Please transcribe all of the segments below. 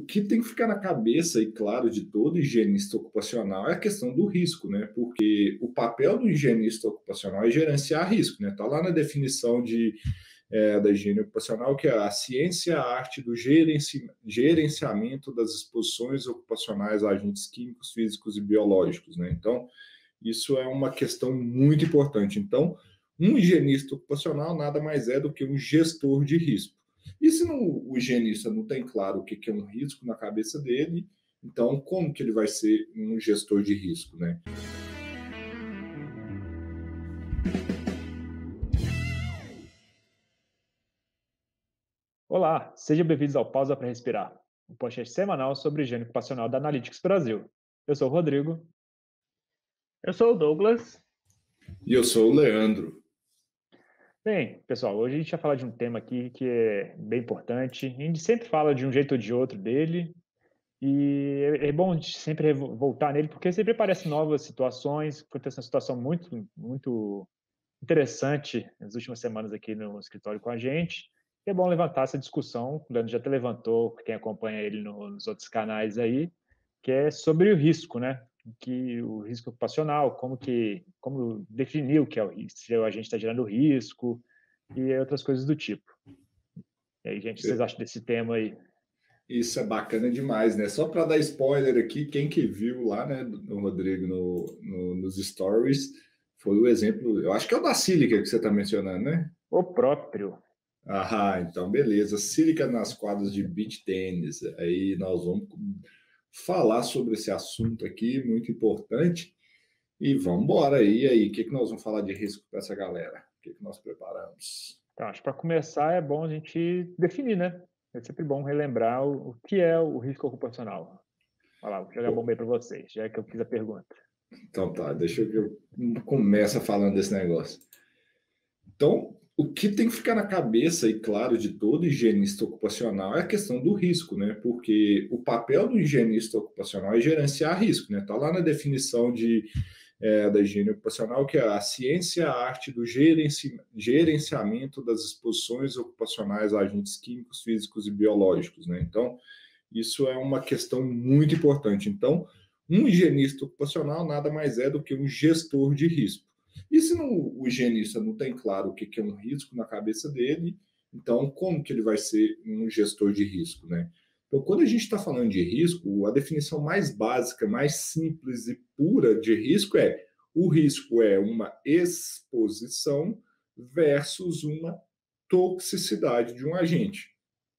que tem que ficar na cabeça e claro de todo higienista ocupacional é a questão do risco, né? Porque o papel do higienista ocupacional é gerenciar risco, né? Está lá na definição da higiene ocupacional, que é a ciência, a arte do gerenciamento das exposições ocupacionais a agentes químicos, físicos e biológicos, né? Então, isso é uma questão muito importante. Então, um higienista ocupacional nada mais é do que um gestor de risco. E se o higienista não tem claro o que é um risco na cabeça dele, então como que ele vai ser um gestor de risco, né? Olá, sejam bem-vindos ao Pausa para Respirar, um podcast semanal sobre higiene ocupacional da Analytics Brasil. Eu sou o Rodrigo. Eu sou o Douglas. E eu sou o Leandro. Bem, pessoal, hoje a gente vai falar de um tema aqui que é bem importante. A gente sempre fala de um jeito ou de outro dele, e é bom a gente sempre voltar nele, porque sempre aparecem novas situações. Aconteceu uma situação muito interessante nas últimas semanas aqui no escritório com a gente. É bom levantar essa discussão, o Leandro já até levantou, quem acompanha ele nos outros canais aí, que é sobre o risco, né? Que o risco ocupacional, como definir o que é o risco, se a gente está gerando risco e outras coisas do tipo. E aí, gente, vocês acham desse tema aí? Isso é bacana demais, né? Só para dar spoiler aqui, quem que viu lá, né, no Rodrigo, nos stories, foi o exemplo, eu acho que é o da sílica que você está mencionando, né? O próprio. Ah, então beleza. Sílica nas quadras de beach tênis. Aí nós vamos falar sobre esse assunto aqui, muito importante. E vamos embora aí. E aí, o que nós vamos falar de risco para essa galera? O que nós preparamos? Então, acho que para começar é bom a gente definir, né? É sempre bom relembrar o que é o risco ocupacional. Olha lá, vou jogar a Pô, bomba aí para vocês, já que eu fiz a pergunta. então tá, deixa eu começa falando desse negócio. Então, o que tem que ficar na cabeça e claro de todo higienista ocupacional é a questão do risco, né? Porque o papel do higienista ocupacional é gerenciar risco, né? Está lá na definição da higiene ocupacional, que é a ciência, a arte do gerenciamento das exposições ocupacionais a agentes químicos, físicos e biológicos, né? Então, isso é uma questão muito importante. Então, um higienista ocupacional nada mais é do que um gestor de risco. E se o higienista não tem claro o que é um risco na cabeça dele, então como que ele vai ser um gestor de risco, né? Então, quando a gente está falando de risco, a definição mais básica, mais simples e pura de risco é: o risco é uma exposição versus uma toxicidade de um agente.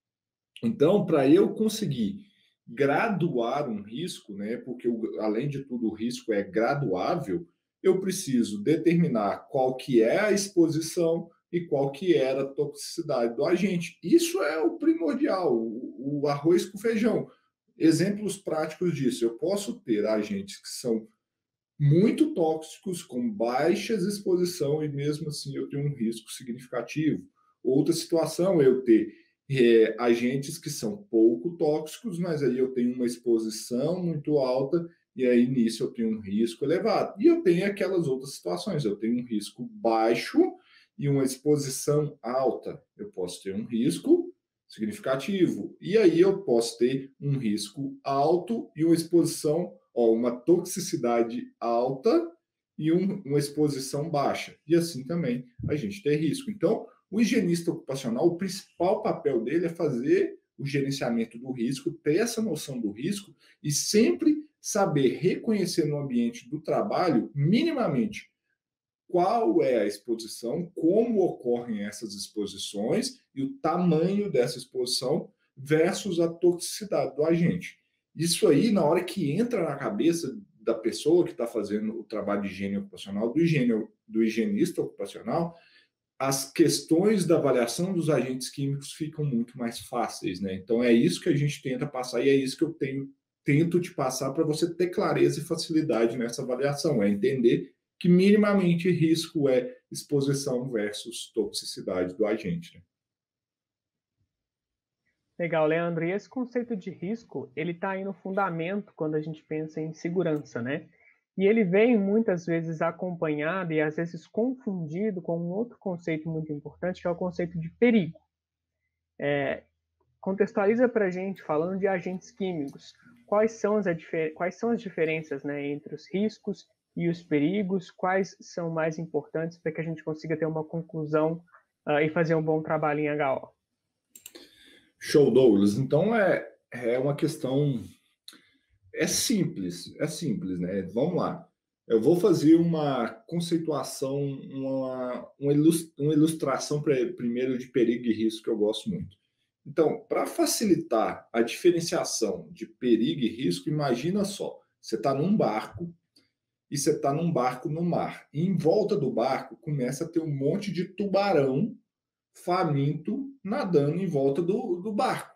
Então, para eu conseguir graduar um risco, né, porque além de tudo o risco é graduável, eu preciso determinar qual que é a exposição e qual que era a toxicidade do agente. Isso é o primordial, o arroz com feijão. Exemplos práticos disso: eu posso ter agentes que são muito tóxicos, com baixas exposição, e mesmo assim eu tenho um risco significativo. Outra situação é eu ter agentes que são pouco tóxicos, mas aí eu tenho uma exposição muito alta, e aí nisso eu tenho um risco elevado. E eu tenho aquelas outras situações: eu tenho um risco baixo e uma exposição alta. Eu posso ter um risco significativo, e aí eu posso ter um risco alto e uma exposição, uma toxicidade alta e uma exposição baixa. E assim também a gente tem risco. Então, o higienista ocupacional, o principal papel dele é fazer o gerenciamento do risco, ter essa noção do risco e sempre saber reconhecer no ambiente do trabalho, minimamente, qual é a exposição, como ocorrem essas exposições e o tamanho dessa exposição versus a toxicidade do agente. Isso aí, na hora que entra na cabeça da pessoa que está fazendo o trabalho de higiene ocupacional, do higienista ocupacional, as questões da avaliação dos agentes químicos ficam muito mais fáceis, né? Então é isso que a gente tenta passar e é isso que eu tento te passar para você ter clareza e facilidade nessa avaliação, é entender que minimamente risco é exposição versus toxicidade do agente, né? Legal, Leandro. E esse conceito de risco, ele está aí no fundamento quando a gente pensa em segurança, né? E ele vem muitas vezes acompanhado e às vezes confundido com um outro conceito muito importante, que é o conceito de perigo. contextualiza para a gente, falando de agentes químicos, quais são as diferenças, né, entre os riscos e os perigos, quais são mais importantes para que a gente consiga ter uma conclusão e fazer um bom trabalho em HO. Show, Douglas. Então, é uma questão... É simples, né? Vamos lá. Eu vou fazer uma conceituação, uma ilustração primeiro de perigo e risco que eu gosto muito. Então, para facilitar a diferenciação de perigo e risco, imagina só, você está num barco e você está num barco no mar. E em volta do barco começa a ter um monte de tubarão faminto nadando em volta do barco.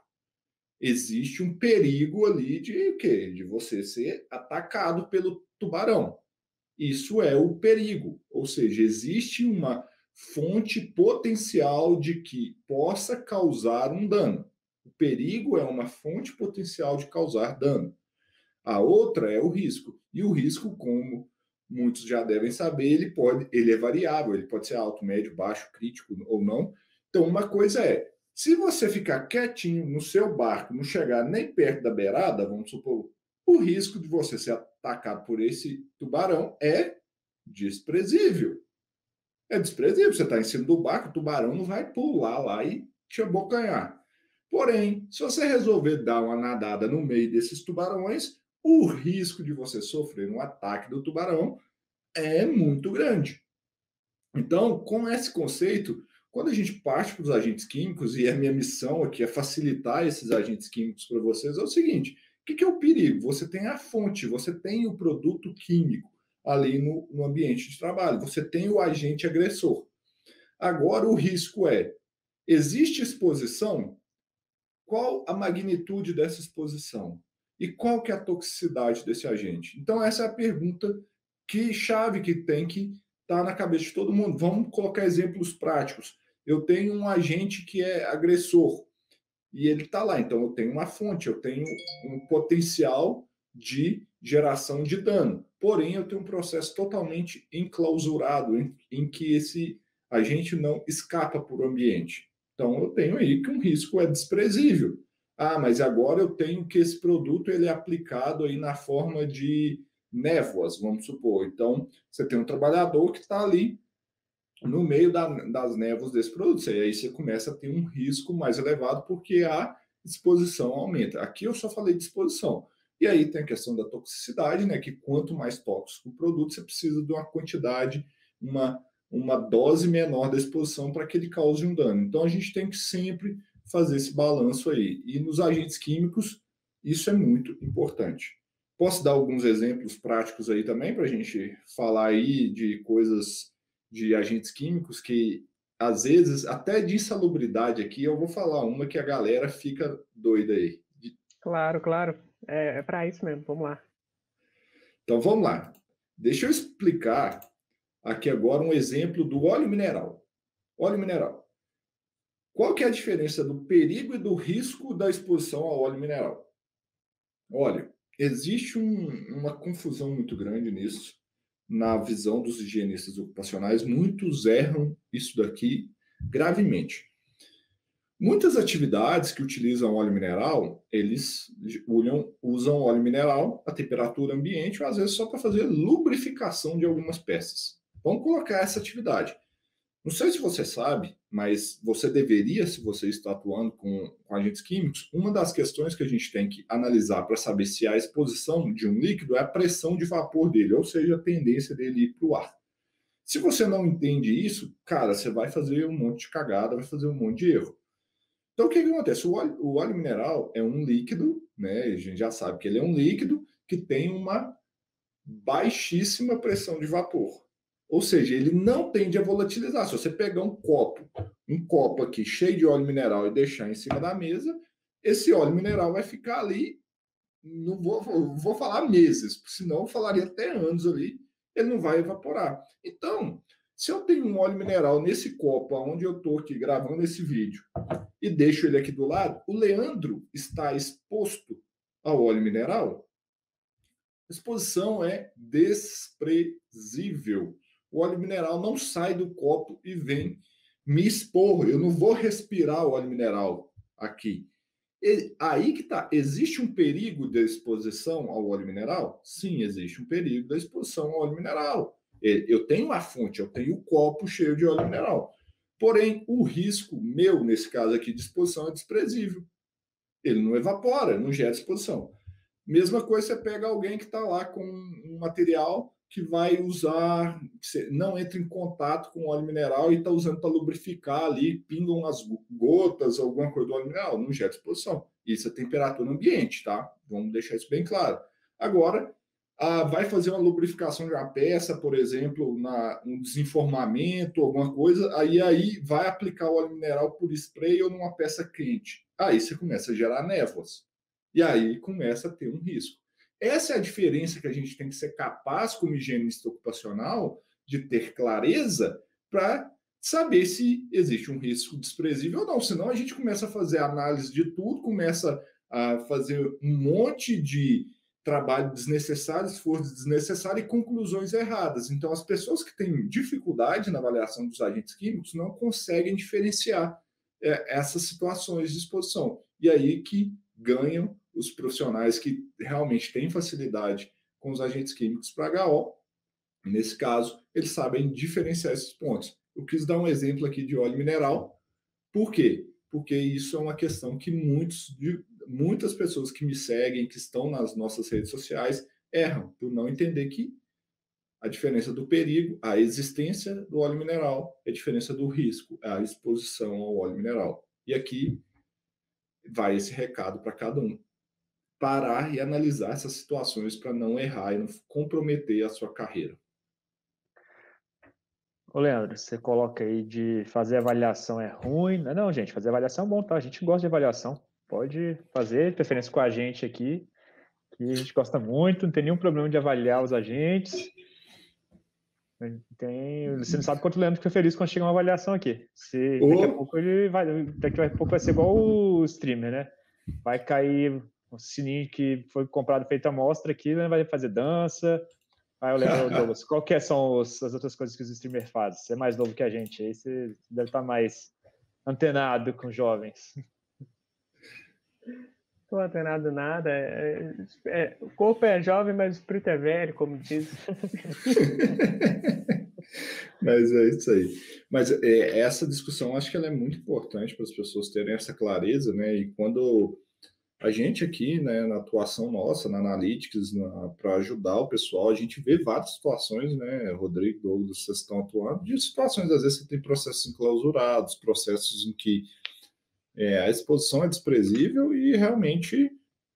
Existe um perigo ali de quê? De você ser atacado pelo tubarão. Isso é o perigo, ou seja, existe uma fonte potencial de que possa causar um dano. O perigo é uma fonte potencial de causar dano. A outra é o risco. E o risco, como muitos já devem saber, ele é variável, ele pode ser alto, médio, baixo, crítico ou não. Então, uma coisa é, se você ficar quietinho no seu barco, não chegar nem perto da beirada, vamos supor, o risco de você ser atacado por esse tubarão é desprezível. É desprezível. Você está em cima do barco, o tubarão não vai pular lá e te abocanhar. Porém, se você resolver dar uma nadada no meio desses tubarões, o risco de você sofrer um ataque do tubarão é muito grande. Então, com esse conceito, quando a gente parte para os agentes químicos, e a minha missão aqui é facilitar esses agentes químicos para vocês, é o seguinte: o que é o perigo? Você tem a fonte, você tem o produto químico ali no ambiente de trabalho, você tem o agente agressor. Agora, o risco é, existe exposição? Qual a magnitude dessa exposição? E qual que é a toxicidade desse agente? Então, essa é a pergunta chave que tem que estar na cabeça de todo mundo. Vamos colocar exemplos práticos. Eu tenho um agente que é agressor e ele está lá. Então, eu tenho uma fonte, eu tenho um potencial de geração de dano. Porém, eu tenho um processo totalmente enclausurado em que esse agente não escapa para o ambiente. Então, eu tenho aí que um risco é desprezível. Ah, mas agora eu tenho que esse produto ele é aplicado aí na forma de névoas, vamos supor. Então, você tem um trabalhador que está ali no meio das névoas desse produto. E aí você começa a ter um risco mais elevado porque a exposição aumenta. Aqui eu só falei de exposição. E aí tem a questão da toxicidade, né? Que quanto mais tóxico o produto, você precisa de uma quantidade, uma dose menor da exposição para que ele cause um dano. Então a gente tem que sempre fazer esse balanço aí. E nos agentes químicos, isso é muito importante. Posso dar alguns exemplos práticos aí também para a gente falar aí de coisas de agentes químicos que, às vezes, até de insalubridade aqui, eu vou falar uma que a galera fica doida aí. Claro, claro. É para isso mesmo. Vamos lá. Então, vamos lá. Deixa eu explicar aqui agora um exemplo do óleo mineral. Óleo mineral. Qual que é a diferença do perigo e do risco da exposição ao óleo mineral? Olha, existe uma confusão muito grande nisso, na visão dos higienistas ocupacionais. Muitos erram isso daqui gravemente. Muitas atividades que utilizam óleo mineral, eles usam óleo mineral a temperatura ambiente, ou às vezes só para fazer lubrificação de algumas peças. Vamos colocar essa atividade. Não sei se você sabe, mas você deveria, se você está atuando com agentes químicos, uma das questões que a gente tem que analisar para saber se a exposição de um líquido é a pressão de vapor dele, ou seja, a tendência dele ir para o ar. Se você não entende isso, cara, você vai fazer um monte de cagada, vai fazer um monte de erro. Então, o que acontece? O óleo mineral é um líquido, né? A gente já sabe que ele é um líquido que tem uma baixíssima pressão de vapor. Ou seja, ele não tende a volatilizar. Se você pegar um copo aqui cheio de óleo mineral e deixar em cima da mesa, esse óleo mineral vai ficar ali, não vou falar meses, senão eu falaria até anos ali, ele não vai evaporar. Então, se eu tenho um óleo mineral nesse copo, onde eu estou aqui gravando esse vídeo, e deixo ele aqui do lado, o Leandro está exposto ao óleo mineral, a exposição é desprezível. O óleo mineral não sai do copo e vem me expor. Eu não vou respirar o óleo mineral aqui. Aí que está. Existe um perigo da exposição ao óleo mineral? Sim, existe um perigo da exposição ao óleo mineral. Eu tenho a fonte, eu tenho o copo cheio de óleo mineral. Porém, o risco meu, nesse caso aqui, de exposição é desprezível. Ele não evapora, não gera exposição. Mesma coisa, você pega alguém que está lá com um material que vai usar, que não entra em contato com óleo mineral e está usando para lubrificar ali, pingam umas gotas, alguma coisa do óleo mineral, não gera exposição. Isso é temperatura ambiente, tá? Vamos deixar isso bem claro. Agora, vai fazer uma lubrificação de uma peça, por exemplo, um desenformamento, alguma coisa, aí vai aplicar o óleo mineral por spray ou numa peça quente. Aí você começa a gerar névoas. E aí começa a ter um risco. Essa é a diferença que a gente tem que ser capaz, como higienista ocupacional, de ter clareza para saber se existe um risco desprezível ou não. Senão a gente começa a fazer análise de tudo, começa a fazer um monte de trabalho desnecessário, esforço desnecessário e conclusões erradas. Então, as pessoas que têm dificuldade na avaliação dos agentes químicos não conseguem diferenciar essas situações de exposição. E aí que ganham os profissionais que realmente têm facilidade com os agentes químicos para HO. Nesse caso, eles sabem diferenciar esses pontos. Eu quis dar um exemplo aqui de óleo mineral. Por quê? Porque isso é uma questão que muitas pessoas que me seguem, que estão nas nossas redes sociais, erram por não entender que a diferença do perigo, a existência do óleo mineral, é a diferença do risco, a exposição ao óleo mineral. E aqui vai esse recado para cada um. Parar e analisar essas situações para não errar e não comprometer a sua carreira. Ô, Leandro, você coloca aí de fazer avaliação é ruim. Não, gente, fazer avaliação é bom, tá? A gente gosta de avaliação. Pode fazer, preferência com a gente aqui, que a gente gosta muito, não tem nenhum problema de avaliar os agentes. Você não sabe quanto o Leandro fica feliz quando chega uma avaliação aqui. Daqui a pouco vai ser igual o streamer, né? Vai cair o sininho que foi comprado, feito a amostra aqui, né? Vai fazer dança. Aí eu lembro, Douglas, qual que são as outras coisas que os streamers fazem? Você é mais novo que a gente, aí você deve estar mais antenado com jovens. Estou antenado nada. O corpo é jovem, mas o espírito é velho, como diz. Mas é isso aí. Mas essa discussão, acho que ela é muito importante para as pessoas terem essa clareza, né? E quando a gente aqui, né, na atuação nossa, na Analytics, para ajudar o pessoal, a gente vê várias situações, né, Rodrigo, Douglas, vocês estão atuando, de situações, às vezes você tem processos enclausurados, processos em que a exposição é desprezível e realmente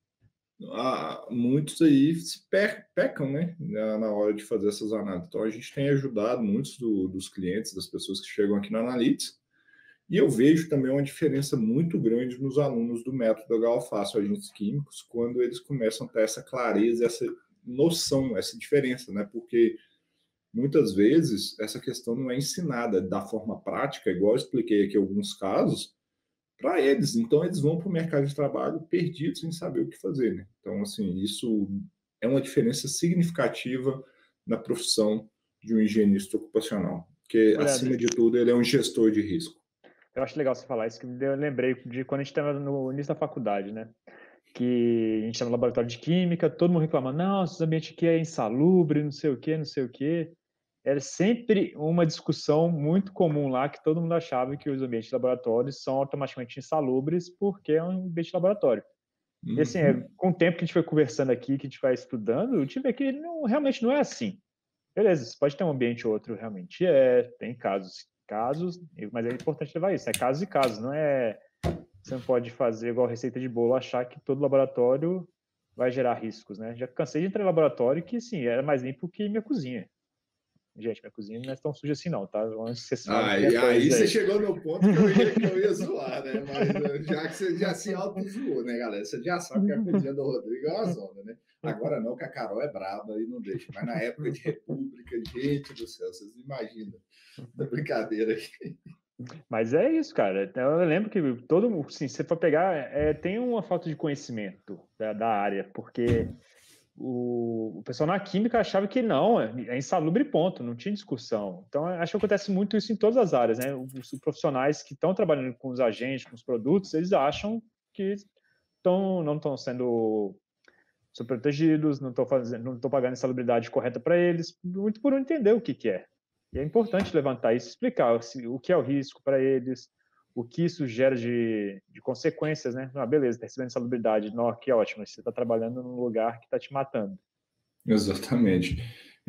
muitos aí se pecam, né, na hora de fazer essas análises. Então, a gente tem ajudado muitos dos clientes, das pessoas que chegam aqui na Analytics, e eu vejo também uma diferença muito grande nos alunos do método HO Fácil Agentes Químicos, quando eles começam a ter essa clareza, essa noção, essa diferença, né? Porque muitas vezes essa questão não é ensinada da forma prática, igual eu expliquei aqui em alguns casos, para eles. Então, eles vão para o mercado de trabalho perdidos sem saber o que fazer, né? Então, assim, isso é uma diferença significativa na profissão de um higienista ocupacional, porque, acima de tudo, ele é um gestor de risco. Eu acho legal você falar isso, que eu lembrei de quando a gente estava no início da faculdade, né? Que a gente estava no laboratório de química, todo mundo reclamando, não, esse ambiente aqui é insalubre, não sei o quê, não sei o quê. Era sempre uma discussão muito comum lá, que todo mundo achava que os ambientes de laboratório são automaticamente insalubres porque é um ambiente de laboratório. E assim, com o tempo que a gente foi conversando aqui, que a gente vai estudando, eu tive que realmente não é assim. Beleza, você pode ter um ambiente ou outro, realmente tem casos, mas é importante levar isso, é casos e casos, não é... Você não pode fazer igual receita de bolo, achar que todo laboratório vai gerar riscos, né? Já cansei de entrar em laboratório que, sim, era mais limpo que minha cozinha. Gente, minha cozinha não é tão suja assim, não, tá? Aí você chegou no ponto que eu ia zoar, né? Mas já que você já se auto-zoou, né, galera? Você já sabe que a cozinha do Rodrigo é uma zona, né? Agora não, que a Carol é braba e não deixa. Mas na época de República, gente do céu, vocês imaginam da brincadeira aqui. Mas é isso, cara. Eu lembro que se você for pegar, tem uma falta de conhecimento da área, porque o pessoal na química achava que não, é insalubre ponto, não tinha discussão. Então, acho que acontece muito isso em todas as áreas, né? Os profissionais que estão trabalhando com os agentes, com os produtos, eles acham que não estão sendo protegidos, não estou pagando a insalubridade correta para eles, muito por não entender o que é. E é importante levantar isso, explicar o que é o risco para eles, o que isso gera de consequências, né? Beleza, está recebendo insalubridade, não, que ótimo, você está trabalhando num lugar que está te matando. Exatamente.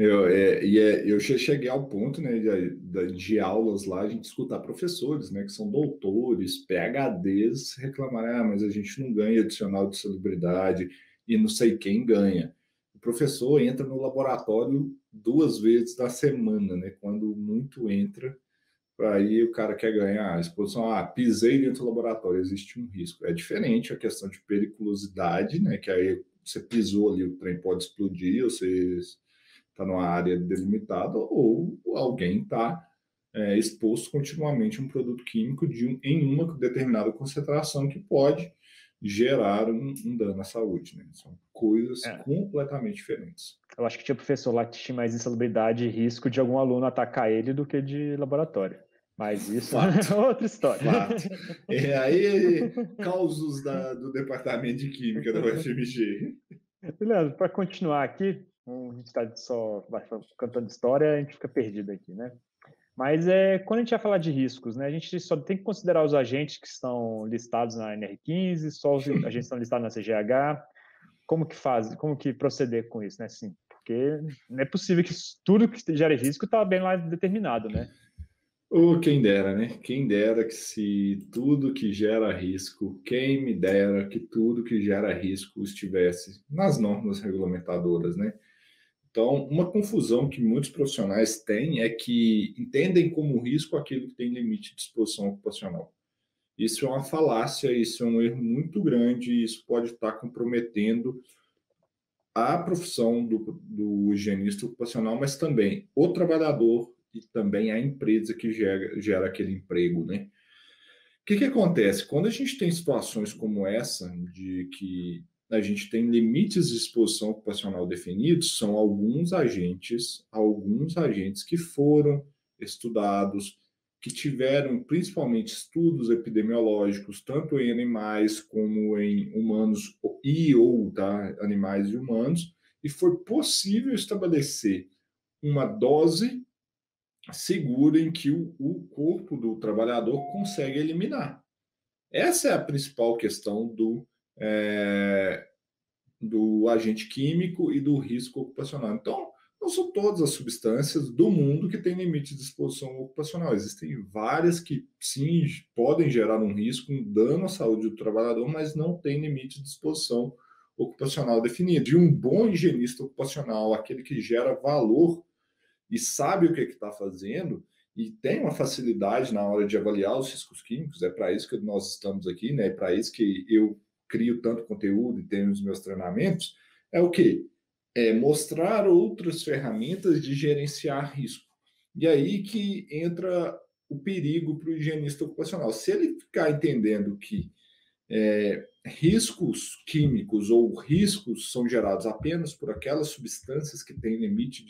Eu cheguei ao ponto, né, de aulas lá, a gente escutar professores, né, que são doutores, PhDs, reclamarem, mas a gente não ganha adicional de salubridade e não sei quem ganha. O professor entra no laboratório 2 vezes na semana, né, quando muito entra, aí o cara quer ganhar a exposição, pisei dentro do laboratório, existe um risco. É diferente a questão de periculosidade, né, que aí você pisou ali, o trem pode explodir, você está numa área delimitada, ou alguém está exposto continuamente a um produto químico em uma determinada concentração que pode gerar um dano à saúde. Né? São coisas completamente diferentes. Eu acho que tinha professor lá que tinha mais insalubridade e risco de algum aluno atacar ele do que de laboratório. Mas isso é outra história. Fato. Aí, causos do Departamento de Química da UFMG. Leandro, para continuar aqui, a gente está só cantando história, a gente fica perdido aqui, né? Mas quando a gente vai falar de riscos, né, a gente só tem que considerar os agentes que estão listados na NR15, só os agentes que estão listados na CGH. Como que proceder com isso, né? Sim, porque não é possível que tudo que gere risco está bem lá determinado, né? Ou quem dera, né? Quem dera que se tudo que gera risco, quem me dera que tudo que gera risco estivesse nas normas regulamentadoras, né? Então, uma confusão que muitos profissionais têm é que entendem como risco aquilo que tem limite de exposição ocupacional. Isso é uma falácia, isso é um erro muito grande e isso pode estar comprometendo a profissão do higienista ocupacional, mas também o trabalhador e também a empresa que gera aquele emprego, né? O que acontece? Quando a gente tem situações como essa, de que a gente tem limites de exposição ocupacional definidos, são alguns agentes que foram estudados, que tiveram principalmente estudos epidemiológicos, tanto em animais como em humanos ou animais e humanos, e foi possível estabelecer uma dose segura em que o corpo do trabalhador consegue eliminar. Essa é a principal questão do agente químico e do risco ocupacional. Então, não são todas as substâncias do mundo que têm limite de exposição ocupacional. Existem várias que, sim, podem gerar um risco, um dano à saúde do trabalhador, mas não tem limite de exposição ocupacional definido. E um bom higienista ocupacional, aquele que gera valor e sabe o que está fazendo e tem uma facilidade na hora de avaliar os riscos químicos, é para isso que nós estamos aqui, né? É para isso que eu crio tanto conteúdo e tenho os meus treinamentos, é o quê? É mostrar outras ferramentas de gerenciar risco. E aí que entra o perigo para o higienista ocupacional. Se ele ficar entendendo que riscos químicos ou riscos são gerados apenas por aquelas substâncias que têm limite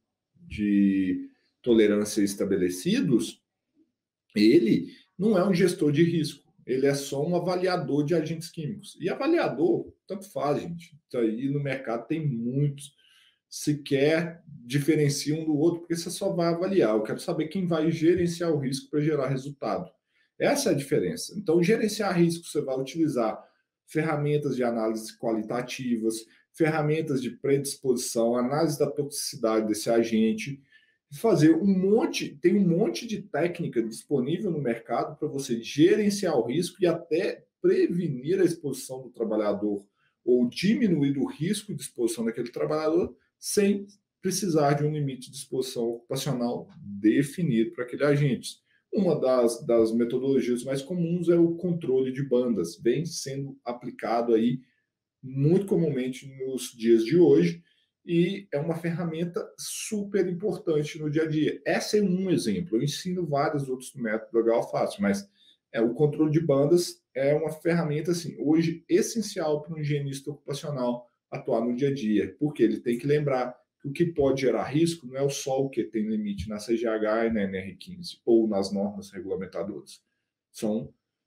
de tolerância estabelecidos, ele não é um gestor de risco, ele é só um avaliador de agentes químicos. E avaliador, tanto faz, gente. Aí no mercado tem muitos, sequer diferencia um do outro, porque você só vai avaliar. Eu quero saber quem vai gerenciar o risco para gerar resultado. Essa é a diferença. Então, gerenciar risco, você vai utilizar ferramentas de análise qualitativas, ferramentas de predisposição, análise da toxicidade desse agente, fazer tem um monte de técnica disponível no mercado para você gerenciar o risco e até prevenir a exposição do trabalhador ou diminuir o risco de exposição daquele trabalhador sem precisar de um limite de exposição ocupacional definido para aquele agente. Uma das metodologias mais comuns é o controle de bandas, vem sendo aplicado aí muito comumente nos dias de hoje, e é uma ferramenta super importante no dia a dia. Essa é um exemplo. Eu ensino vários outros métodos legal fácil, mas o controle de bandas é uma ferramenta assim, hoje essencial para um higienista ocupacional atuar no dia a dia, porque ele tem que lembrar que o que pode gerar risco não é só o que tem limite na CGH e na NR15 ou nas normas regulamentadoras. São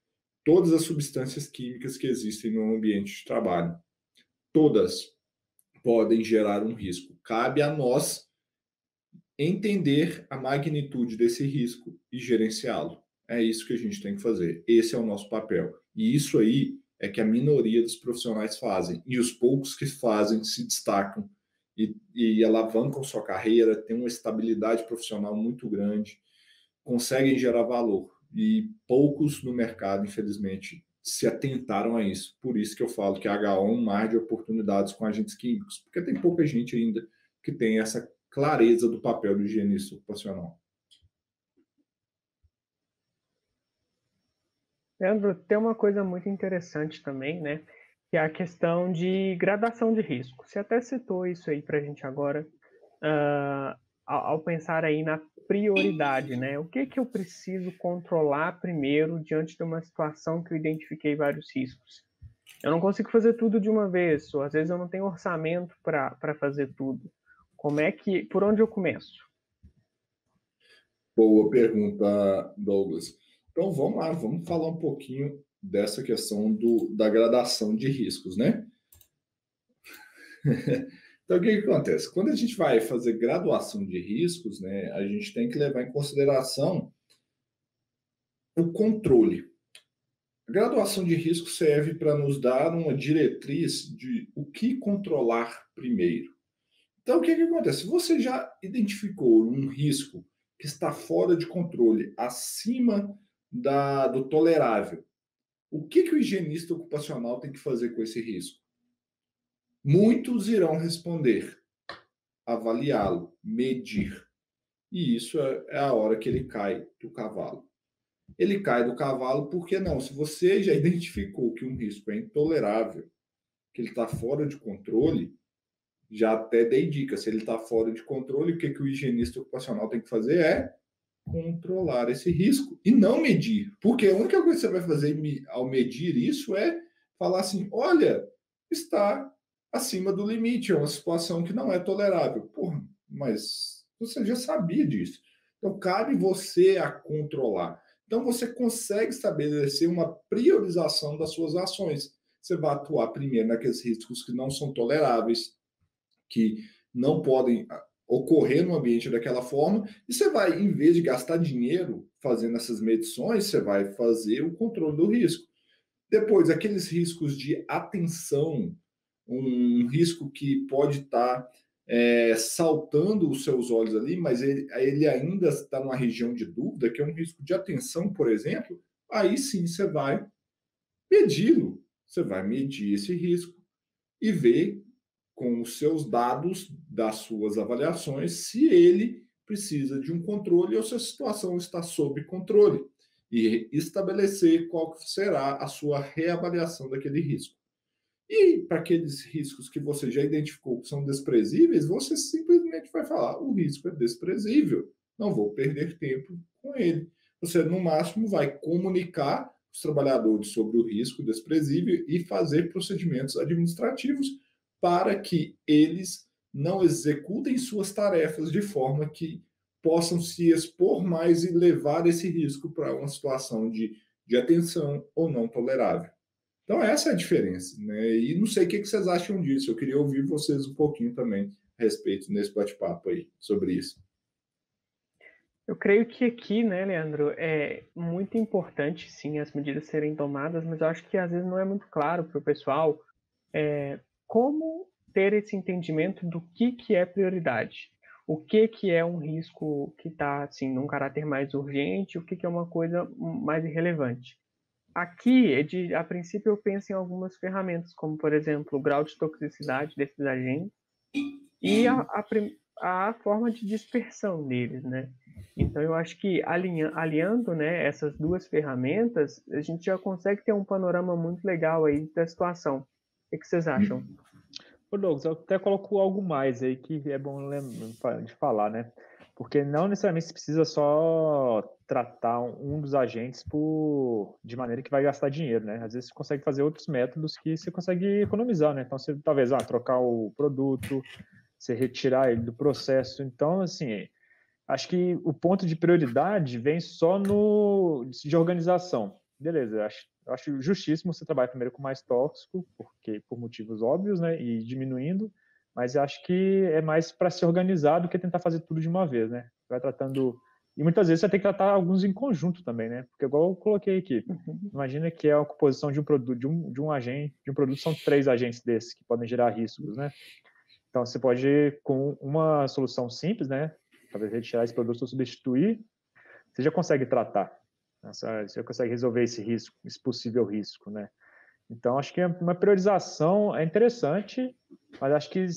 todas as substâncias químicas que existem no ambiente de trabalho. Todas podem gerar um risco. Cabe a nós entender a magnitude desse risco e gerenciá-lo. É isso que a gente tem que fazer. Esse é o nosso papel. E isso aí é que a minoria dos profissionais fazem. E os poucos que fazem se destacam e alavancam sua carreira, têm uma estabilidade profissional muito grande, conseguem gerar valor. E poucos no mercado, infelizmente, se atentaram a isso. Por isso que eu falo que a HO é um mar de oportunidades com agentes químicos, porque tem pouca gente ainda que tem essa clareza do papel do higienista ocupacional. Leandro, tem uma coisa muito interessante também, né? Que é a questão de gradação de risco. Você até citou isso aí para a gente agora, ao pensar aí na prioridade, né? O que eu preciso controlar primeiro diante de uma situação que eu identifiquei vários riscos? Eu não consigo fazer tudo de uma vez, ou às vezes eu não tenho orçamento para fazer tudo. Por onde eu começo? Boa pergunta, Douglas. Então vamos lá, vamos falar um pouquinho dessa questão da gradação de riscos, né? Então, o que acontece? Quando a gente vai fazer graduação de riscos, né, a gente tem que levar em consideração o controle. A graduação de risco serve para nos dar uma diretriz de o que controlar primeiro. Então, o que acontece? Você já identificou um risco que está fora de controle, acima do tolerável. O que o higienista ocupacional tem que fazer com esse risco? Muitos irão responder: avaliá-lo, medir. E isso é a hora que ele cai do cavalo. Ele cai do cavalo porque não, se você já identificou que um risco é intolerável, que ele está fora de controle, já até dei dica, se ele está fora de controle, o que o higienista ocupacional tem que fazer é controlar esse risco e não medir. Porque a única coisa que você vai fazer ao medir isso é falar assim, olha, está acima do limite, é uma situação que não é tolerável. Porra, mas você já sabia disso. Então, cabe você a controlar. Então, você consegue estabelecer uma priorização das suas ações. Você vai atuar primeiro naqueles riscos que não são toleráveis, que não podem ocorrer no ambiente daquela forma, e você vai, em vez de gastar dinheiro fazendo essas medições, você vai fazer o controle do risco. Depois, aqueles riscos de atenção, um risco que pode estar saltando os seus olhos ali, mas ele ainda está numa região de dúvida, que é um risco de atenção, por exemplo, aí sim você vai medi-lo. Você vai medir esse risco e ver com os seus dados das suas avaliações se ele precisa de um controle ou se a situação está sob controle e estabelecer qual será a sua reavaliação daquele risco. E para aqueles riscos que você já identificou que são desprezíveis, você simplesmente vai falar: o risco é desprezível, não vou perder tempo com ele. Você, no máximo, vai comunicar os trabalhadores sobre o risco desprezível e fazer procedimentos administrativos para que eles não executem suas tarefas de forma que possam se expor mais e levar esse risco para uma situação de atenção ou não tolerável. Então, essa é a diferença, né? E não sei o que vocês acham disso. Eu queria ouvir vocês um pouquinho também a respeito nesse bate-papo aí sobre isso. Eu creio que aqui, né, Leandro, é muito importante, sim, as medidas serem tomadas, mas eu acho que às vezes não é muito claro para o pessoal como ter esse entendimento do que é prioridade. O que é um risco que está, assim, num caráter mais urgente, o que é uma coisa mais irrelevante. Aqui, a princípio, eu penso em algumas ferramentas, como, por exemplo, o grau de toxicidade desses agentes e a forma de dispersão deles, né? Então, eu acho que alinhando, né, essas duas ferramentas, a gente já consegue ter um panorama muito legal aí da situação. O que vocês acham? Ô Douglas, eu até coloco algo mais aí que é bom de falar, né? Porque não necessariamente você precisa só tratar um dos agentes de maneira que vai gastar dinheiro, né? Às vezes você consegue fazer outros métodos que você consegue economizar, né? Então, você talvez trocar o produto, você retirar ele do processo. Então, assim, acho que o ponto de prioridade vem só de organização. beleza, eu acho justíssimo você trabalhar primeiro com o mais tóxico, porque por motivos óbvios, né, e diminuindo, mas eu acho que é mais para se organizar do que tentar fazer tudo de uma vez, né? Vai tratando. E muitas vezes você tem que tratar alguns em conjunto também, né? Porque igual eu coloquei aqui, imagina que é a composição de um produto, de um agente, de um produto são 3 agentes desses que podem gerar riscos, né? Então você pode, com uma solução simples, né? Talvez retirar esse produto ou substituir, você já consegue tratar. Você já consegue resolver esse risco, esse possível risco, né? Então, acho que uma priorização é interessante, mas acho que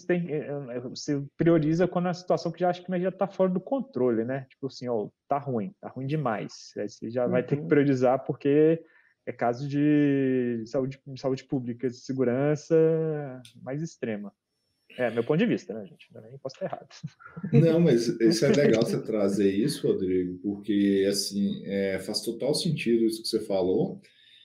você prioriza quando a situação que já acho que já está fora do controle, né? Tipo assim, ó, tá ruim demais. Aí você já vai ter que priorizar porque é caso de saúde pública, de segurança mais extrema. É, meu ponto de vista, né, gente? Eu nem posso estar errado. Não, mas isso é legal você trazer isso, Rodrigo, porque assim faz total sentido isso que você falou.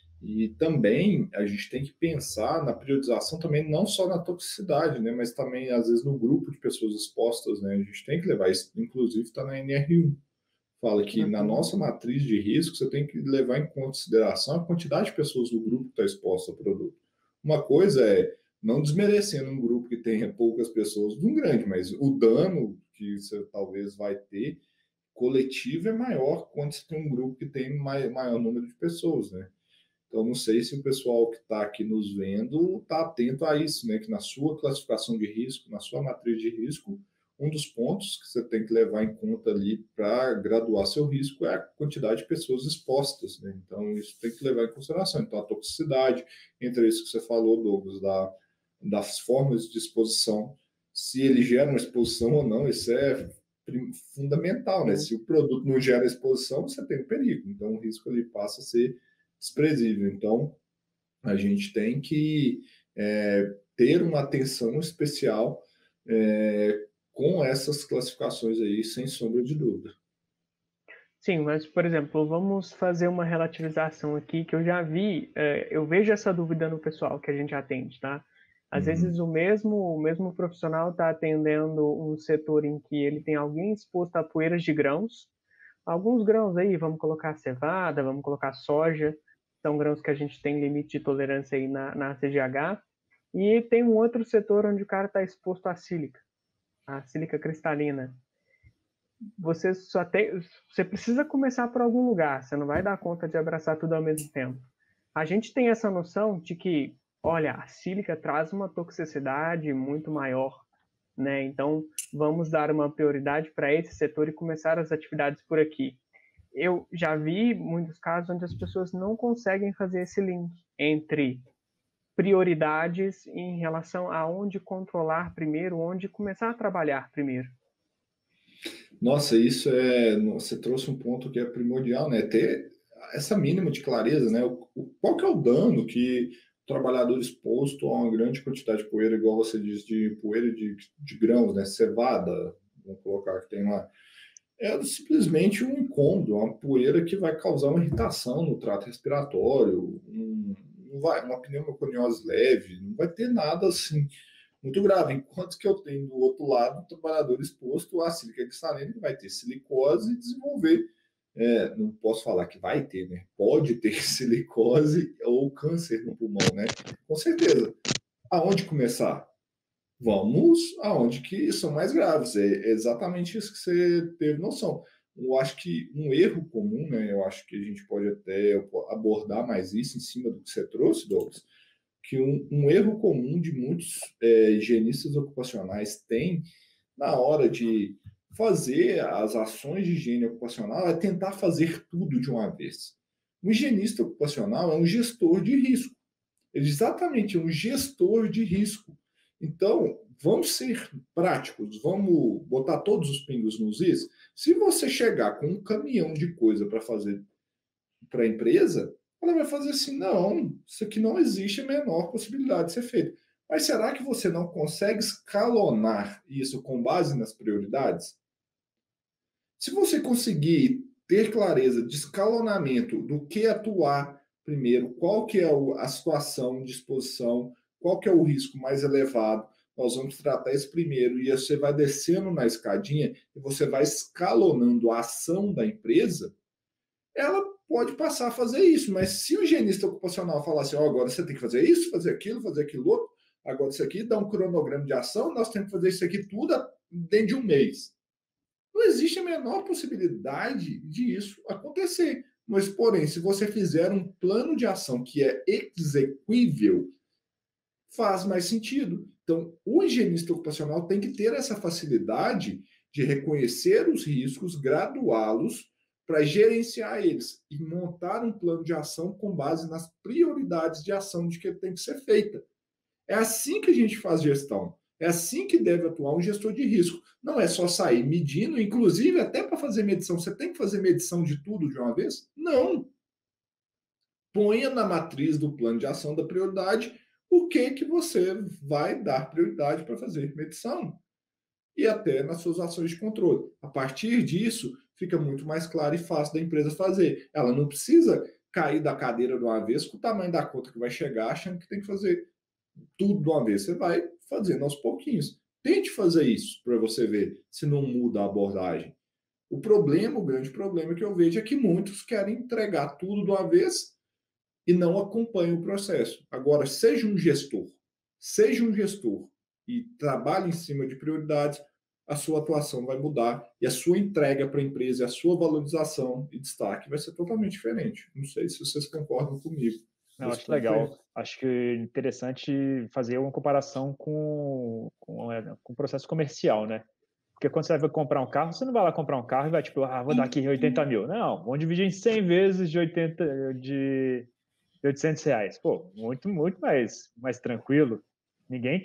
E também a gente tem que pensar na priorização também não só na toxicidade, né, mas também às vezes no grupo de pessoas expostas, né? A gente tem que levar isso, inclusive está na NR1. Fala que na nossa matriz de risco você tem que levar em consideração a quantidade de pessoas do grupo que está exposta ao produto. Uma coisa é não desmerecendo um grupo que tenha poucas pessoas de um grande, mas o dano que você talvez vai ter coletivo é maior quando você tem um grupo que tem maior número de pessoas, né? Então, não sei se o pessoal que está aqui nos vendo está atento a isso, né? Que na sua classificação de risco, na sua matriz de risco, um dos pontos que você tem que levar em conta ali para graduar seu risco é a quantidade de pessoas expostas, né? Então, isso tem que levar em consideração. Então, a toxicidade, entre isso que você falou, Douglas, das formas de exposição, se ele gera uma exposição ou não, isso é fundamental, né? Se o produto não gera exposição, você tem um perigo. Então, o risco ali passa a ser desprezível. Então, a gente tem que ter uma atenção especial com essas classificações aí, sem sombra de dúvida. Sim, mas, por exemplo, vamos fazer uma relativização aqui, que eu já vi, eu vejo essa dúvida no pessoal que a gente atende, tá? Às vezes o mesmo profissional está atendendo um setor em que ele tem alguém exposto a poeiras de grãos, alguns grãos aí, vamos colocar cevada, vamos colocar soja, são grãos que a gente tem limite de tolerância aí na CGH, e tem um outro setor onde o cara está exposto à sílica, a sílica cristalina. Você precisa começar por algum lugar, você não vai dar conta de abraçar tudo ao mesmo tempo. A gente tem essa noção de que, olha, a sílica traz uma toxicidade muito maior, né? Então, vamos dar uma prioridade para esse setor e começar as atividades por aqui. Eu já vi muitos casos onde as pessoas não conseguem fazer esse link entre prioridades em relação a onde controlar primeiro, onde começar a trabalhar primeiro. Nossa, você trouxe um ponto que é primordial, né? Ter essa mínima de clareza, né? Qual que é o dano que o trabalhador exposto a uma grande quantidade de poeira, igual você diz, de poeira de grãos, né? Cevada, vamos colocar que tem uma... É simplesmente um incômodo, uma poeira que vai causar uma irritação no trato respiratório, uma pneumoconiose leve, não vai ter nada assim muito grave, enquanto que eu tenho do outro lado o trabalhador exposto à sílica cristalina, que vai ter silicose e desenvolver, não posso falar que vai ter, né? Pode ter silicose ou câncer no pulmão, né? Com certeza. Aonde começar? Vamos aonde que são mais graves. É exatamente isso que você teve noção. Eu acho que um erro comum, né? Eu acho que a gente pode até abordar mais isso em cima do que você trouxe, Douglas, que um erro comum de muitos higienistas ocupacionais tem na hora de fazer as ações de higiene ocupacional é tentar fazer tudo de uma vez. Um higienista ocupacional é um gestor de risco. Ele exatamente é um gestor de risco. Então, vamos ser práticos, vamos botar todos os pingos nos is. Se você chegar com um caminhão de coisa para fazer para a empresa, ela vai fazer assim, não, isso aqui não existe a menor possibilidade de ser feito. Mas será que você não consegue escalonar isso com base nas prioridades? Se você conseguir ter clareza de escalonamento do que atuar primeiro, qual que é a situação de exposição, qual que é o risco mais elevado, nós vamos tratar esse primeiro e você vai descendo na escadinha e você vai escalonando a ação da empresa, ela pode passar a fazer isso, mas se o higienista ocupacional falar assim, agora você tem que fazer isso, fazer aquilo outro, agora isso aqui dá um cronograma de ação, nós temos que fazer isso aqui tudo dentro de um mês. Não existe a menor possibilidade de isso acontecer. Mas, porém, se você fizer um plano de ação que é exequível, faz mais sentido. Então, o higienista ocupacional tem que ter essa facilidade de reconhecer os riscos, graduá-los, para gerenciar eles e montar um plano de ação com base nas prioridades de ação de que tem que ser feita. É assim que a gente faz gestão. É assim que deve atuar um gestor de risco. Não é só sair medindo, inclusive até para fazer medição. Você tem que fazer medição de tudo de uma vez? Não. Ponha na matriz do plano de ação da prioridade o que você vai dar prioridade para fazer medição e até nas suas ações de controle. A partir disso, fica muito mais claro e fácil da empresa fazer. Ela não precisa cair da cadeira de uma vez com o tamanho da conta que vai chegar, achando que tem que fazer tudo de uma vez. Você vai fazendo aos pouquinhos. Tente fazer isso para você ver se não muda a abordagem. O grande problema que eu vejo é que muitos querem entregar tudo de uma vez e não acompanham o processo. Agora, seja um gestor e trabalhe em cima de prioridades, a sua atuação vai mudar e a sua entrega para a empresa, a sua valorização e destaque vai ser totalmente diferente. Não sei se vocês concordam comigo. Não, acho legal. Acho que é interessante fazer uma comparação com o processo comercial, né? Porque quando você vai comprar um carro, você não vai lá comprar um carro e vai tipo, vou dar aqui 80 mil. Não, vamos dividir em 100 vezes de 800 reais. Pô, muito mais tranquilo. Ninguém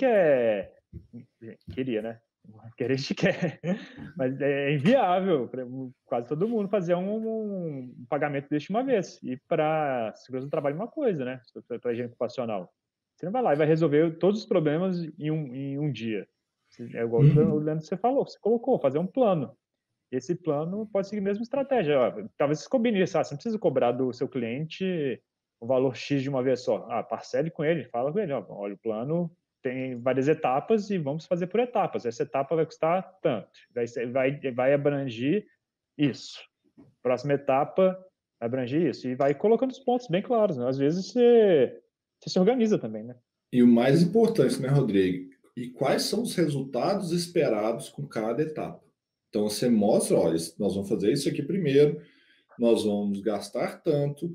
queria, né? Querer a gente quer, mas é inviável para quase todo mundo fazer um pagamento deste uma vez. E para segurança do trabalho, uma coisa, né? Para higiene ocupacional. Você não vai lá e vai resolver todos os problemas em um dia. É igual o Leandro você falou, você colocou, fazer um plano. Esse plano pode seguir a mesma estratégia. Ó, talvez você combine isso. Você não precisa cobrar do seu cliente o valor X de uma vez só. Parcele com ele, fala com ele. Ó, olha, o plano tem várias etapas e vamos fazer por etapas. Essa etapa vai custar tanto. Vai abranger isso. Próxima etapa vai abranger isso. E vai colocando os pontos bem claros. Né? Às vezes você se organiza também, né? E o mais importante, né, Rodrigo? E quais são os resultados esperados com cada etapa? Então você mostra, olha, nós vamos fazer isso aqui primeiro, nós vamos gastar tanto,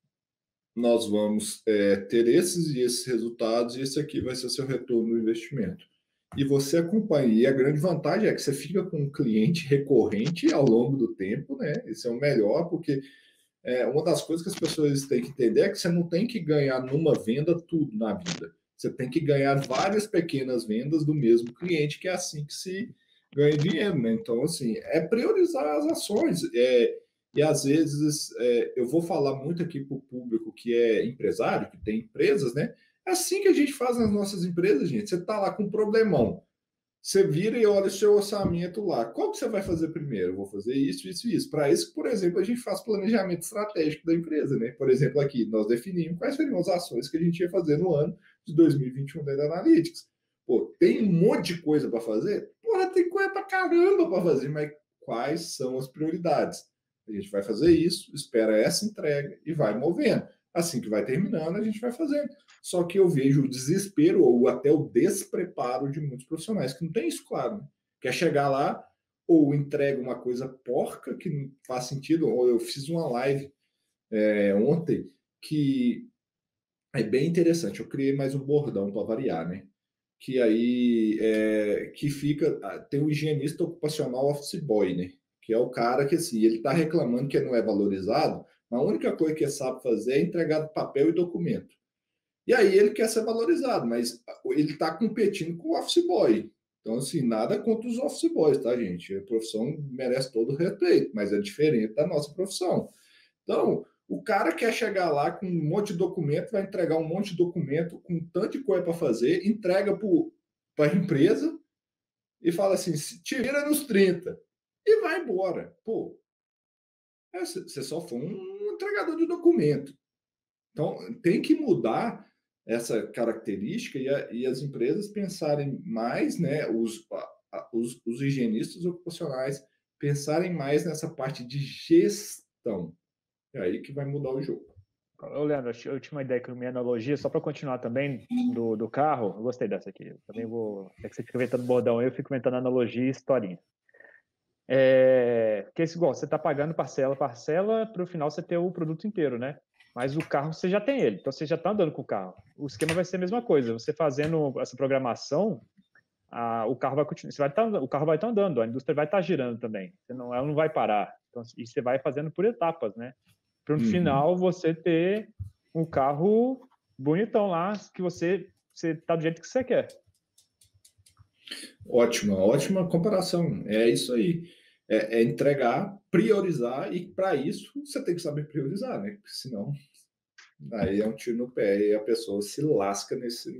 nós vamos ter esses e esses resultados, e esse aqui vai ser seu retorno do investimento. E você acompanha. E a grande vantagem é que você fica com um cliente recorrente ao longo do tempo, né? Isso é o melhor, porque uma das coisas que as pessoas têm que entender é que você não tem que ganhar numa venda tudo na vida. Você tem que ganhar várias pequenas vendas do mesmo cliente, que é assim que se ganha dinheiro, né? Então, assim, é priorizar as ações. E às vezes eu vou falar muito aqui para o público que é empresário, que tem empresas, né? É assim que a gente faz nas nossas empresas, gente. Você está lá com um problemão. Você vira e olha o seu orçamento lá. Qual que você vai fazer primeiro? Vou fazer isso, isso e isso. Para isso, por exemplo, a gente faz planejamento estratégico da empresa, né? Por exemplo, aqui nós definimos quais seriam as ações que a gente ia fazer no ano de 2021 da Analytics. Pô, tem um monte de coisa para fazer? Porra, tem coisa para caramba para fazer, mas quais são as prioridades? A gente vai fazer isso, espera essa entrega e vai movendo. Assim que vai terminando, a gente vai fazendo. Só que eu vejo o desespero ou até o despreparo de muitos profissionais que não tem isso claro. Né? Quer chegar lá ou entrega uma coisa porca que não faz sentido. Ou eu fiz uma live ontem que é bem interessante. Eu criei mais um bordão para variar, né? Que aí que tem o higienista ocupacional office boy, né? Que é o cara que assim, ele está reclamando que não é valorizado, mas a única coisa que ele sabe fazer é entregar papel e documento. E aí ele quer ser valorizado, mas ele está competindo com o office boy. Então, assim, nada contra os office boys, tá, gente? A profissão merece todo o respeito, mas é diferente da nossa profissão. Então, o cara quer chegar lá com um monte de documento, vai entregar um monte de documento com tanto de coisa para fazer, entrega para a empresa e fala assim, tira nos 30 e vai embora. Pô, você só foi um entregador de documento. Então, tem que mudar essa característica e as empresas pensarem mais, né, os higienistas ocupacionais pensarem mais nessa parte de gestão. É aí que vai mudar o jogo. Ô, Leandro, eu tinha uma ideia com a minha analogia, só para continuar também do carro. Eu gostei dessa aqui. Eu também vou. É que você fica inventando bordão, eu fico inventando analogia e historinha. Porque esse igual, você está pagando parcela, para o final você ter o produto inteiro, né? Mas o carro você já tem ele, então você já está andando com o carro. O esquema vai ser a mesma coisa. Você fazendo essa programação, o carro vai continuar, o carro vai estar andando, a indústria vai estar girando também. Ela não vai parar. Então, e você vai fazendo por etapas, né? Para no final você ter um carro bonitão lá que você tá do jeito que você quer. Ótima comparação. É isso aí. É entregar, priorizar, e para isso você tem que saber priorizar, né? Porque senão aí é um tiro no pé e a pessoa se lasca nesse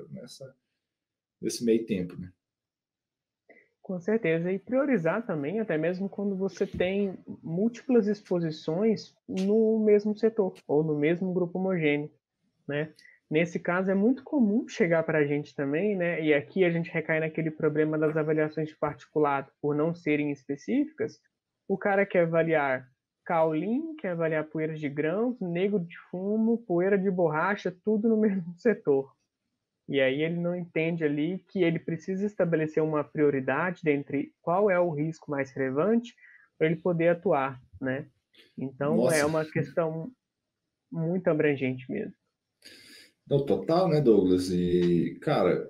meio tempo, né? Com certeza. E priorizar também, até mesmo quando você tem múltiplas exposições no mesmo setor ou no mesmo grupo homogêneo, né? Nesse caso, é muito comum chegar para a gente também, né? E aqui a gente recai naquele problema das avaliações de particulado, por não serem específicas. O cara quer avaliar caulin, quer avaliar poeira de grãos, negro de fumo, poeira de borracha, tudo no mesmo setor. E aí ele não entende ali que ele precisa estabelecer uma prioridade dentre qual é o risco mais relevante para ele poder atuar, né? Então é Nossa, uma questão muito abrangente mesmo. não, total, né, Douglas? E, cara,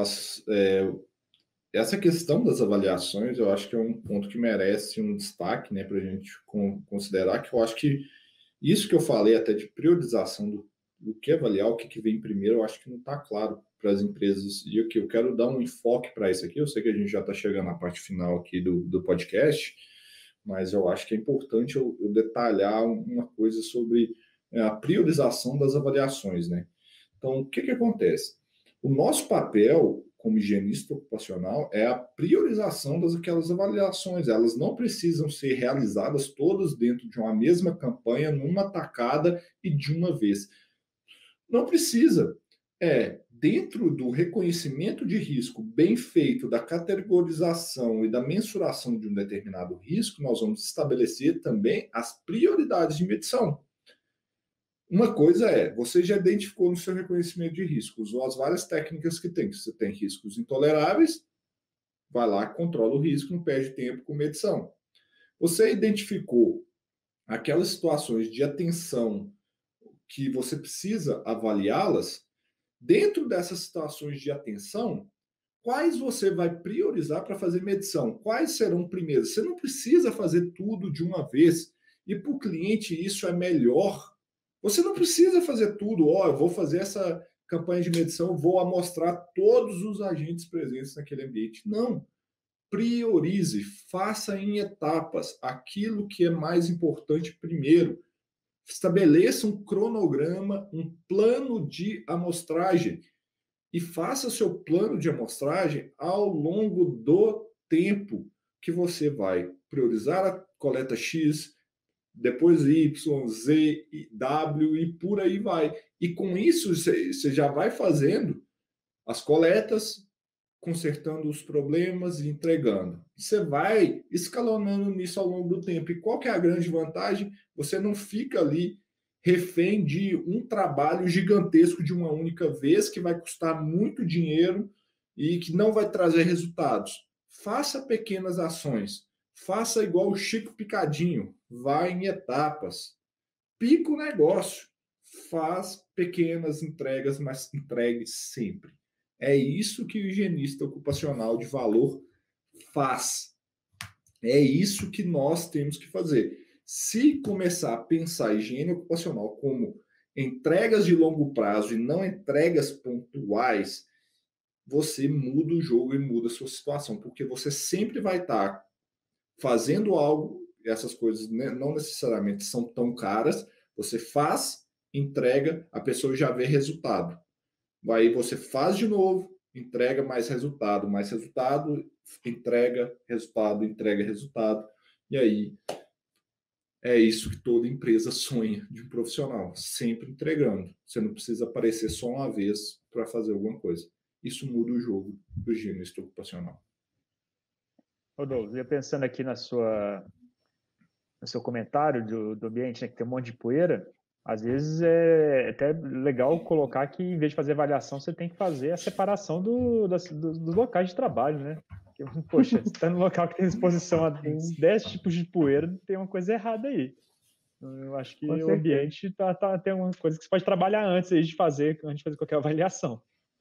essa questão das avaliações, eu acho que é um ponto que merece um destaque, né, para a gente considerar, que eu acho que isso que eu falei até de priorização do que avaliar, o que vem primeiro, eu acho que não está claro para as empresas. E aqui eu quero dar um enfoque para isso aqui. Eu sei que a gente já está chegando na parte final aqui do podcast, mas eu acho que é importante eu detalhar uma coisa sobre a priorização das avaliações, né? Então, o que acontece? O nosso papel como higienista ocupacional é a priorização daquelas avaliações. Elas não precisam ser realizadas todas dentro de uma mesma campanha, numa tacada e de uma vez. Não precisa. Dentro do reconhecimento de risco bem feito, da categorização e da mensuração de um determinado risco, nós vamos estabelecer também as prioridades de medição. Uma coisa você já identificou no seu reconhecimento de risco, usou as várias técnicas que tem. Você tem riscos intoleráveis, vai lá, controla o risco, não perde tempo com medição. Você identificou aquelas situações de atenção que você precisa avaliá-las. Dentro dessas situações de atenção, quais você vai priorizar para fazer medição? Quais serão primeiros? Você não precisa fazer tudo de uma vez. E para o cliente isso é melhor. Você não precisa fazer tudo. Eu vou fazer essa campanha de medição, vou amostrar todos os agentes presentes naquele ambiente. Não. Priorize, faça em etapas aquilo que é mais importante primeiro. Estabeleça um cronograma, um plano de amostragem e faça seu plano de amostragem ao longo do tempo que você vai priorizar a coleta X, depois Y, Z, W e por aí vai. E com isso você já vai fazendo as coletas, consertando os problemas e entregando. Você vai escalonando nisso ao longo do tempo. E qual que é a grande vantagem? Você não fica ali refém de um trabalho gigantesco de uma única vez, que vai custar muito dinheiro e que não vai trazer resultados. Faça pequenas ações. Faça igual o Chico Picadinho. Vai em etapas. Pica o negócio. Faz pequenas entregas, mas entregue sempre. É isso que o higienista ocupacional de valor faz. É isso que nós temos que fazer. Se começar a pensar a higiene ocupacional como entregas de longo prazo e não entregas pontuais, você muda o jogo e muda a sua situação, porque você sempre vai estar fazendo algo, essas coisas não necessariamente são tão caras, você faz, entrega, a pessoa já vê resultado. Aí você faz de novo, entrega mais resultado, entrega resultado. E aí é isso que toda empresa sonha de um profissional, sempre entregando. Você não precisa aparecer só uma vez para fazer alguma coisa. Isso muda o jogo do higienista ocupacional. Ô, Douglas, eu pensando aqui na sua seu comentário do ambiente, né, que tem um monte de poeira, às vezes é até legal colocar que, em vez de fazer avaliação, você tem que fazer a separação dos locais de trabalho, né? Porque, poxa, você está no local que tem exposição a 10 tipos de poeira, tem uma coisa errada aí. Eu acho que o ambiente tem uma coisa que você pode trabalhar antes de fazer qualquer avaliação.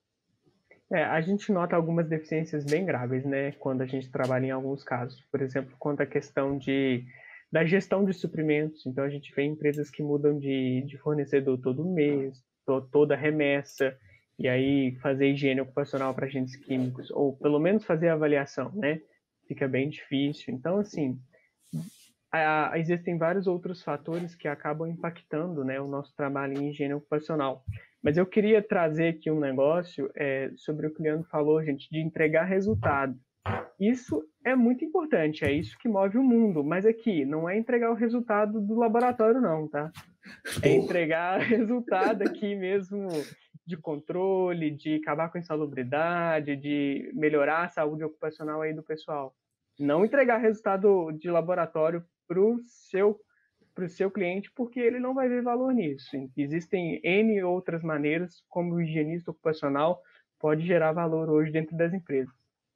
A gente nota algumas deficiências bem graves, né, quando a gente trabalha em alguns casos. Por exemplo, quanto à questão da gestão de suprimentos. Então, a gente vê empresas que mudam de fornecedor todo mês, toda remessa, e aí fazer higiene ocupacional para agentes químicos, ou pelo menos fazer a avaliação, né? Fica bem difícil. Então, assim, existem vários outros fatores que acabam impactando, né, o nosso trabalho em higiene ocupacional. Mas eu queria trazer aqui um negócio sobre o que o Leandro falou, gente, de entregar resultado. Isso é muito importante, é isso que move o mundo. Mas aqui, não é entregar o resultado do laboratório, não, tá? É entregar resultado aqui mesmo de controle, de acabar com a insalubridade, de melhorar a saúde ocupacional aí do pessoal. Não entregar resultado de laboratório para o seu cliente, porque ele não vai ver valor nisso. Existem N outras maneiras como o higienista ocupacional pode gerar valor hoje dentro das empresas.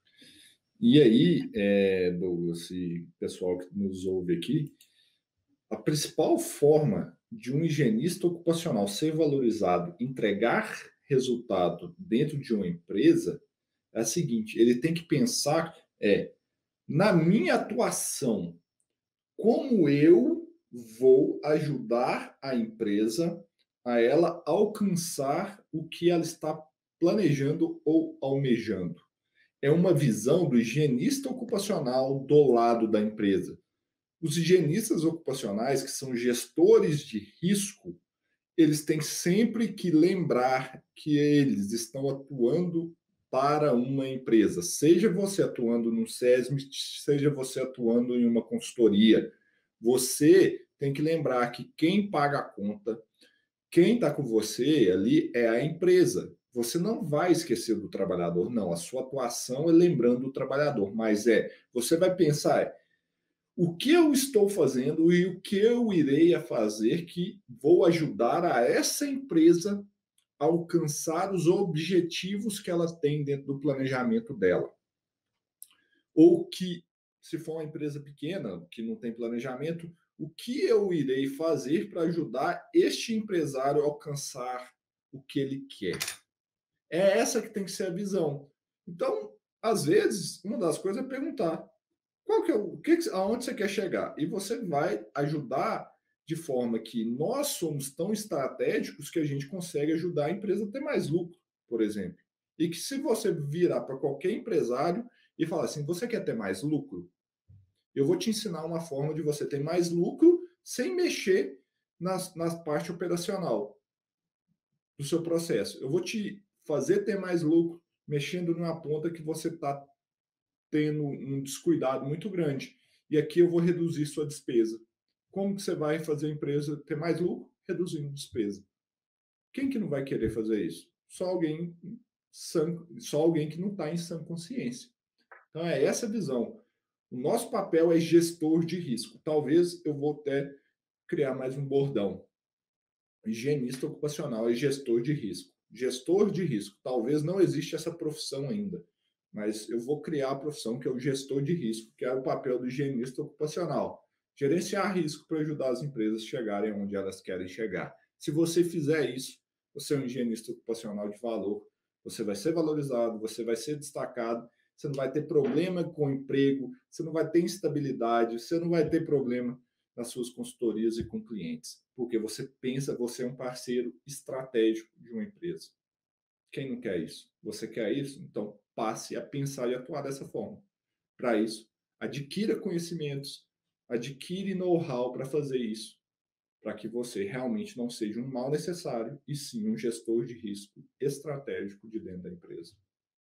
E aí, Douglas e pessoal que nos ouve aqui, a principal forma de um higienista ocupacional ser valorizado, entregar resultado dentro de uma empresa, é a seguinte: ele tem que pensar na minha atuação, como eu vou ajudar a empresa a ela alcançar o que ela está planejando ou almejando. É uma visão do higienista ocupacional do lado da empresa. Os higienistas ocupacionais, que são gestores de risco, eles têm sempre que lembrar que eles estão atuando para uma empresa. Seja você atuando no SESM, seja você atuando em uma consultoria, você tem que lembrar que quem paga a conta, quem está com você ali é a empresa. Você não vai esquecer do trabalhador, não. A sua atuação é lembrando o trabalhador, mas você vai pensar o que eu estou fazendo e o que eu irei a fazer que vou ajudar a essa empresa a alcançar os objetivos que ela tem dentro do planejamento dela. Ou que, se for uma empresa pequena, que não tem planejamento, o que eu irei fazer para ajudar este empresário a alcançar o que ele quer. É essa que tem que ser a visão. Então, às vezes, uma das coisas é perguntar qual que é aonde você quer chegar? E você vai ajudar de forma que nós somos tão estratégicos que a gente consegue ajudar a empresa a ter mais lucro, por exemplo. E que se você virar para qualquer empresário e falar assim, você quer ter mais lucro? Eu vou te ensinar uma forma de você ter mais lucro sem mexer na parte operacional do seu processo. Eu vou te fazer ter mais lucro mexendo numa ponta que você está tendo um descuidado muito grande. E aqui eu vou reduzir sua despesa. Como que você vai fazer a empresa ter mais lucro? Reduzindo despesa. Quem que não vai querer fazer isso? Só alguém que não está em sã consciência. Então é essa a visão. O nosso papel é gestor de risco. Talvez eu vou até criar mais um bordão. Higienista ocupacional é gestor de risco. Gestor de risco. Talvez não exista essa profissão ainda, mas eu vou criar a profissão que é o gestor de risco, que é o papel do higienista ocupacional. Gerenciar risco para ajudar as empresas a chegarem onde elas querem chegar. Se você fizer isso, você é um higienista ocupacional de valor, você vai ser valorizado, você vai ser destacado, você não vai ter problema com o emprego, você não vai ter instabilidade, você não vai ter problema nas suas consultorias e com clientes, porque você pensa, você é um parceiro estratégico de uma empresa. Quem não quer isso? Você quer isso? Então passe a pensar e atuar dessa forma. Para isso, adquira conhecimentos, adquire know-how para fazer isso, para que você realmente não seja um mal necessário e sim um gestor de risco estratégico de dentro da empresa.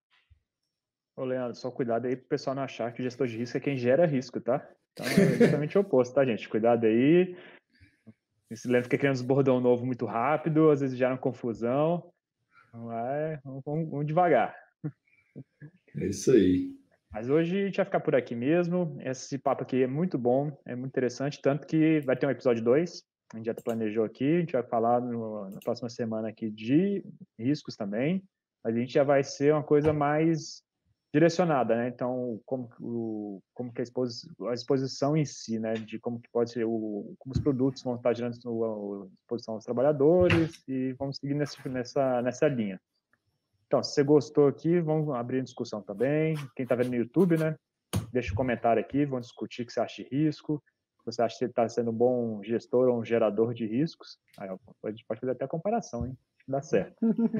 Ô, Leandro, só cuidado aí para o pessoal não achar que o gestor de risco é quem gera risco, tá? Então é justamente o oposto, tá, gente? Cuidado aí. Esse Leandro fica criando uns bordão novo muito rápido, às vezes gera uma confusão. Vamos devagar. É isso aí. Mas hoje a gente vai ficar por aqui mesmo. Esse papo aqui é muito bom, é muito interessante, tanto que vai ter um episódio 2. A gente já planejou aqui, a gente vai falar na próxima semana aqui de riscos também, mas a gente já vai ser uma coisa mais direcionada, né? Então, como que a exposição em si, né? De como que pode ser, como os produtos vão estar gerando a exposição aos trabalhadores e vamos seguir nessa linha. Então, se você gostou aqui, vamos abrir discussão também. Quem está vendo no YouTube, né? Deixa um comentário aqui, vamos discutir o que você acha de risco. Se você acha que ele está sendo um bom gestor ou um gerador de riscos. Aí, a gente pode fazer até a comparação, hein? Dá certo.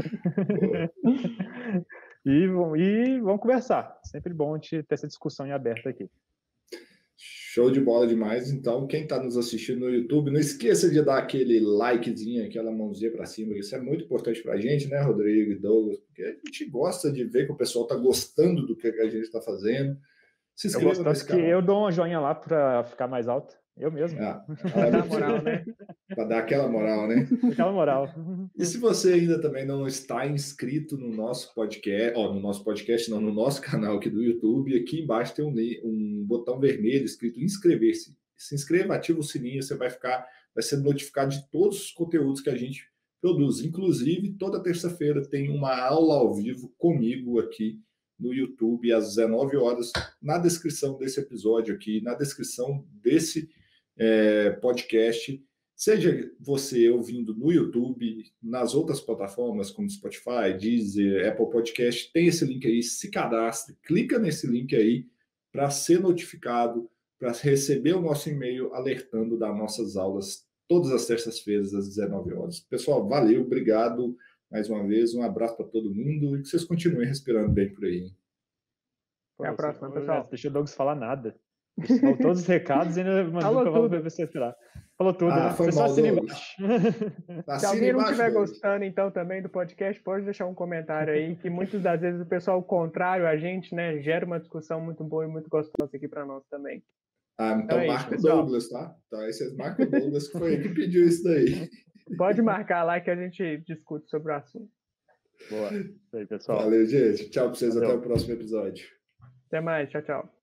E vamos conversar. Sempre bom a gente ter essa discussão em aberto aqui. Show de bola demais. Então, quem está nos assistindo no YouTube, não esqueça de dar aquele likezinho, aquela mãozinha para cima. Isso é muito importante para a gente, né, Rodrigo e Douglas? Porque a gente gosta de ver que o pessoal está gostando do que a gente está fazendo. Se inscreva nesse canal. Que eu dou uma joinha lá para ficar mais alto. Eu mesmo. Para dar moral, né? Para dar aquela moral, né? Aquela moral. E se você ainda também não está inscrito no nosso podcast, no nosso canal aqui do YouTube, aqui embaixo tem um botão vermelho escrito inscrever-se. Se inscreva, ativa o sininho, você vai ser notificado de todos os conteúdos que a gente produz. Inclusive, toda terça-feira tem uma aula ao vivo comigo aqui no YouTube, às 19 horas, na descrição desse episódio aqui, na descrição desse podcast. Seja você ouvindo no YouTube, nas outras plataformas como Spotify, Deezer, Apple Podcast, tem esse link aí, se cadastre, clica nesse link aí para ser notificado, para receber o nosso e-mail alertando das nossas aulas todas as terças-feiras às 19 horas. Pessoal, valeu, obrigado mais uma vez, um abraço para todo mundo e que vocês continuem respirando bem por aí. Até a próxima, pessoal. Deixa o Douglas falar nada. Ele falou todos os recados e ainda mandou para você esperar. Falou tudo, né? Você só assina embaixo. Se alguém não estiver gostando, então, também do podcast, pode deixar um comentário aí, que muitas das vezes o pessoal contrário a gente, né, gera uma discussão muito boa e muito gostosa aqui para nós também. Então marca o Douglas, tá? Então aí vocês marcam o Douglas, que foi ele que pediu isso daí. Pode marcar lá que a gente discute sobre o assunto. Boa. Isso aí, pessoal. Valeu, gente. Tchau para vocês. Até o próximo episódio. Até mais. Tchau, tchau.